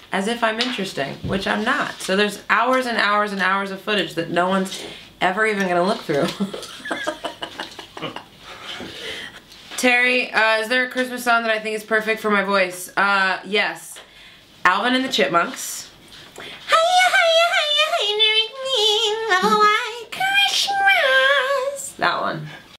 as if I'm interesting, which I'm not. So there's hours and hours and hours of footage that no one's ever even gonna look through. Terry, is there a Christmas song that I think is perfect for my voice? Yes. Alvin and the Chipmunks. Hiya, hiya, hiya, hiya, Merry White Christmas. That one.